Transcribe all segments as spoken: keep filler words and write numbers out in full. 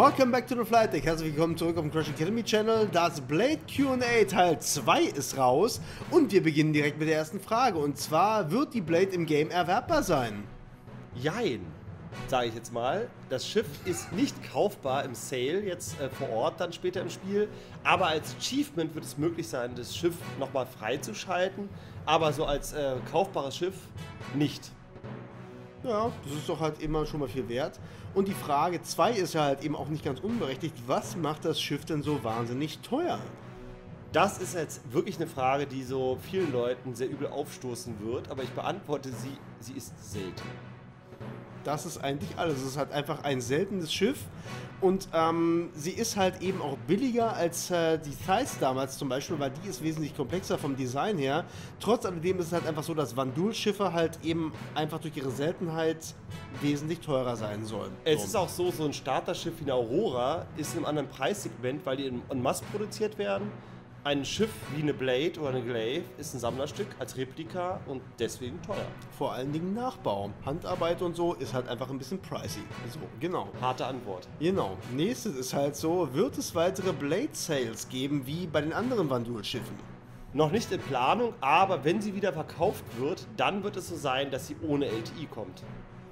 Welcome back to the Flight Deck. Herzlich willkommen zurück auf dem Crash Academy Channel. Das Blade Q and A Teil zwei ist raus und wir beginnen direkt mit der ersten Frage. Und zwar, wird die Blade im Game erwerbbar sein? Jein, sage ich jetzt mal. Das Schiff ist nicht kaufbar im Sale, jetzt äh, vor Ort dann später im Spiel. Aber als Achievement wird es möglich sein, das Schiff nochmal freizuschalten. Aber so als äh, kaufbares Schiff nicht. Ja, das ist doch halt immer schon mal viel wert. Und die Frage zwei ist ja halt eben auch nicht ganz unberechtigt. Was macht das Schiff denn so wahnsinnig teuer? Das ist jetzt wirklich eine Frage, die so vielen Leuten sehr übel aufstoßen wird. Aber ich beantworte sie, sie ist selten. Das ist eigentlich alles. Es ist halt einfach ein seltenes Schiff und ähm, sie ist halt eben auch billiger als äh, die Thais damals zum Beispiel, weil die ist wesentlich komplexer vom Design her. Trotz alledem ist es halt einfach so, dass Vanduul-Schiffe halt eben einfach durch ihre Seltenheit wesentlich teurer sein sollen. Es so. ist auch so, so ein Starterschiff wie eine Aurora ist in einem anderen Preissegment, weil die in, en masse produziert werden. Ein Schiff wie eine Blade oder eine Glaive ist ein Sammlerstück als Replika und deswegen teuer. Vor allen Dingen Nachbau. Handarbeit und so ist halt einfach ein bisschen pricey. So, genau. Harte Antwort. Genau. Nächstes ist halt so, wird es weitere Blade Sales geben, wie bei den anderen Vanduul-Schiffen? Noch nicht in Planung, aber wenn sie wieder verkauft wird, dann wird es so sein, dass sie ohne L T I kommt.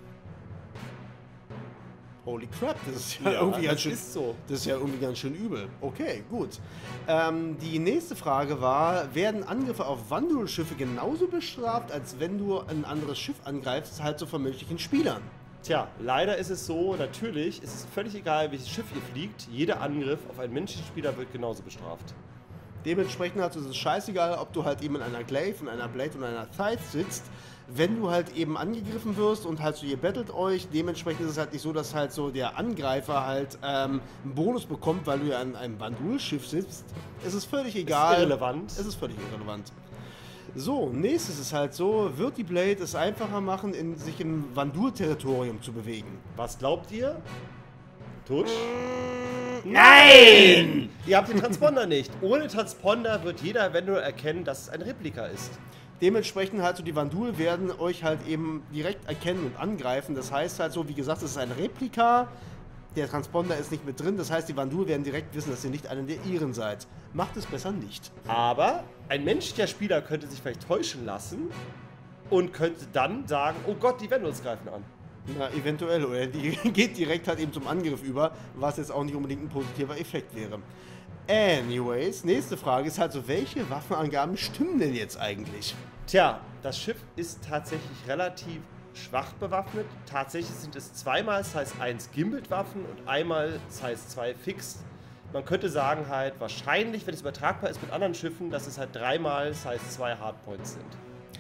Holy crap, das ist ja, Ja, irgendwie das ganz schön, ist so. Das ist ja irgendwie ganz schön übel. Okay, gut. Ähm, die nächste Frage war, werden Angriffe auf Vanduul-Schiffe genauso bestraft, als wenn du ein anderes Schiff angreifst, halt so von menschlichen Spielern? Tja, leider ist es so, natürlich ist es völlig egal, welches Schiff ihr fliegt, jeder Angriff auf einen menschlichen Spieler wird genauso bestraft. Dementsprechend halt, ist es scheißegal, ob du halt eben in einer Glaive, in einer Blade und einer Thais sitzt. Wenn du halt eben angegriffen wirst und halt so, ihr battelt euch, dementsprechend ist es halt nicht so, dass halt so der Angreifer halt ähm, einen Bonus bekommt, weil du ja an einem Vanduul-Schiff sitzt. Es ist völlig egal. Es ist irrelevant. Es ist völlig irrelevant. So, nächstes ist halt so, wird die Blade es einfacher machen, in, sich im Vanduul-Territorium zu bewegen? Was glaubt ihr? Tusch? Nein! Ihr habt den Transponder nicht. Ohne Transponder wird jeder eventuell erkennen, dass es ein Replika ist. Dementsprechend halt so, die Vanduul werden euch halt eben direkt erkennen und angreifen. Das heißt halt so, wie gesagt, es ist ein Replika. Der Transponder ist nicht mit drin. Das heißt, die Vanduul werden direkt wissen, dass ihr nicht einer der ihren seid. Macht es besser nicht. Aber ein menschlicher Spieler könnte sich vielleicht täuschen lassen und könnte dann sagen, oh Gott, die werden uns greifen an. Na, eventuell. Oder die geht direkt halt eben zum Angriff über, was jetzt auch nicht unbedingt ein positiver Effekt wäre. Anyways, nächste Frage ist halt so, welche Waffenangaben stimmen denn jetzt eigentlich? Tja, das Schiff ist tatsächlich relativ schwach bewaffnet. Tatsächlich sind es zweimal Size eins Gimbal-Waffen und einmal Size zwei Fixed. Man könnte sagen halt wahrscheinlich, wenn es übertragbar ist mit anderen Schiffen, dass es halt dreimal Size zwei Hardpoints sind.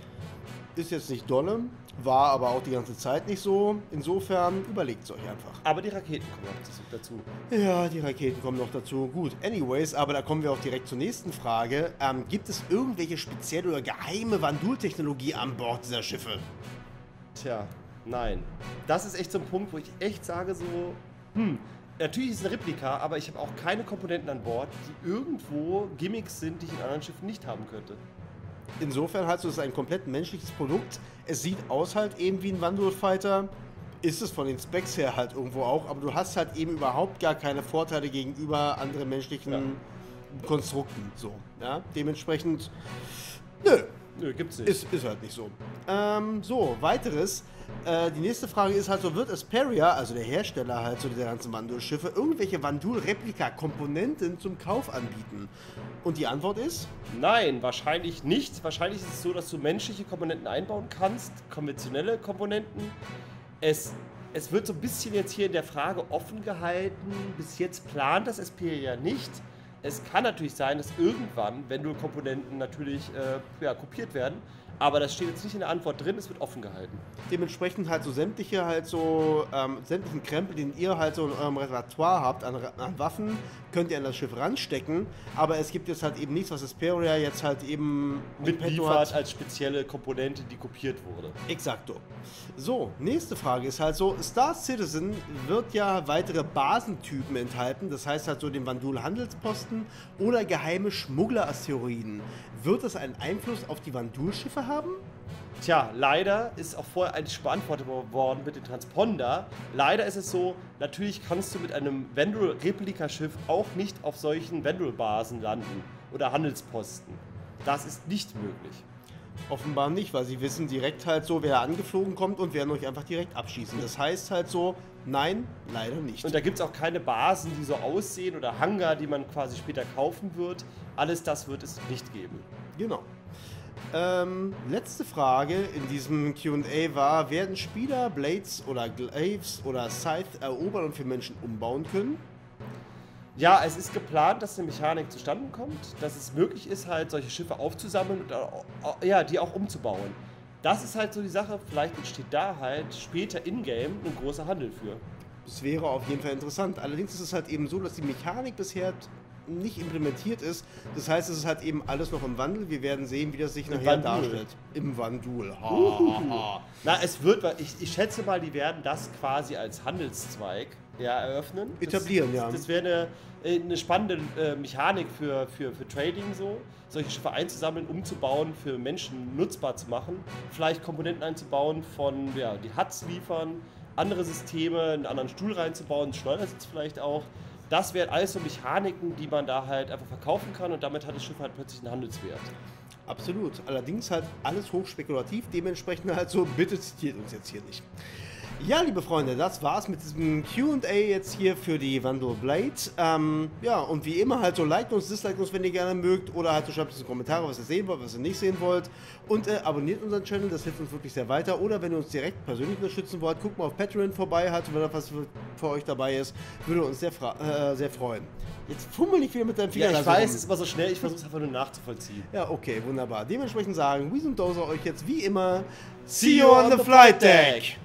Ist jetzt nicht dolle, war aber auch die ganze Zeit nicht so. Insofern überlegt es euch einfach. Aber die Raketen kommen noch dazu. Ja, die Raketen kommen noch dazu. Gut, anyways, aber da kommen wir auch direkt zur nächsten Frage. Ähm, gibt es irgendwelche spezielle oder geheime Vanduul-Technologie an Bord dieser Schiffe? Tja, nein. Das ist echt so ein Punkt, wo ich echt sage so, hm, natürlich ist es ein Replika, aber ich habe auch keine Komponenten an Bord, die irgendwo Gimmicks sind, die ich in anderen Schiffen nicht haben könnte. Insofern halt so, es ist ein komplett menschliches Produkt. Es sieht aus halt eben wie ein Vanduul-Fighter. Ist es von den Specs her halt irgendwo auch, aber du hast halt eben überhaupt gar keine Vorteile gegenüber anderen menschlichen Ja. Konstrukten. So, ja? Dementsprechend, nö. Nö, gibt's nicht. Ist, ist halt nicht so. Ähm, so, weiteres. Äh, die nächste Frage ist halt so, wird Asperia, also der Hersteller halt so dieser ganzen Vanduul-Schiffe, irgendwelche Vanduul-Replika-Komponenten zum Kauf anbieten? Und die Antwort ist? Nein, wahrscheinlich nicht. Wahrscheinlich ist es so, dass du menschliche Komponenten einbauen kannst, konventionelle Komponenten. Es, es wird so ein bisschen jetzt hier in der Frage offen gehalten. Bis jetzt plant das Asperia nicht. Es kann natürlich sein, dass irgendwann, wenn du Komponenten natürlich äh, ja, kopiert werden, aber das steht jetzt nicht in der Antwort drin, es wird offen gehalten. Dementsprechend halt so sämtliche halt so, ähm, sämtlichen Krempel, den ihr halt so in eurem Repertoire habt an, an Waffen, könnt ihr an das Schiff ranstecken, aber es gibt jetzt halt eben nichts, was Asperia jetzt halt eben im Petto Mitliefert hat. als spezielle Komponente, die kopiert wurde. Exakto. So, nächste Frage ist halt so, Star Citizen wird ja weitere Basentypen enthalten, das heißt halt so den Vanduul-Handelsposten oder geheime Schmuggler-Asteroiden. Wird das einen Einfluss auf die Vanduul-Schiffe haben? Tja, leider ist auch vorher eigentlich beantwortet worden mit dem Transponder. Leider ist es so, natürlich kannst du mit einem Vendor-Replikaschiff auch nicht auf solchen Vendor-Basen landen oder Handelsposten. Das ist nicht möglich. Offenbar nicht, weil sie wissen direkt halt so, wer angeflogen kommt und werden euch einfach direkt abschießen. Das heißt halt so, nein, leider nicht. Und da gibt es auch keine Basen, die so aussehen oder Hangar, die man quasi später kaufen wird. Alles das wird es nicht geben. Genau. Ähm, letzte Frage in diesem Q und A war, werden Spieler Blades oder Glaives oder Scythe erobern und für Menschen umbauen können? Ja, es ist geplant, dass eine Mechanik zustande kommt, dass es möglich ist, halt solche Schiffe aufzusammeln und äh, ja, die auch umzubauen. Das ist halt so die Sache, vielleicht entsteht da halt später in-game ein großer Handel für. Das wäre auf jeden Fall interessant. Allerdings ist es halt eben so, dass die Mechanik bisher nicht implementiert ist. Das heißt, es ist halt eben alles noch im Wandel. Wir werden sehen, wie das sich nachher darstellt. Im Wandel. Ha, ha, ha. Na, es wird, ich, ich schätze mal, die werden das quasi als Handelszweig ja, eröffnen. Etablieren, das, ja. Das wäre eine, eine spannende äh, Mechanik für, für, für Trading so. Solche Schiffe einzusammeln, umzubauen, für Menschen nutzbar zu machen. Vielleicht Komponenten einzubauen von, ja, die Huts liefern, andere Systeme, einen anderen Stuhl reinzubauen, einen Schleudersitz vielleicht auch. Das wären alles so Mechaniken, die man da halt einfach verkaufen kann und damit hat das Schiff halt plötzlich einen Handelswert. Absolut. Allerdings halt alles hochspekulativ, dementsprechend halt so, bitte zitiert uns jetzt hier nicht. Ja, liebe Freunde, das war's mit diesem Q und A jetzt hier für die Vandal Blade. Ähm, ja, und wie immer halt so, liked uns, disliked uns, wenn ihr gerne mögt, oder halt so schreibt uns in die Kommentare, was ihr sehen wollt, was ihr nicht sehen wollt. Und äh, abonniert unseren Channel, das hilft uns wirklich sehr weiter. Oder wenn ihr uns direkt persönlich unterstützen wollt, guckt mal auf Patreon vorbei, halt, wenn da was für, für euch dabei ist, würde uns sehr, äh, sehr freuen. Jetzt fummel ich wieder mit deinem Finger. Ja, ich weiß, es ist immer so schnell, ich versuche es einfach nur nachzuvollziehen. Ja, okay, wunderbar. Dementsprechend sagen Weezum Dozer euch jetzt wie immer, see you on the flight deck!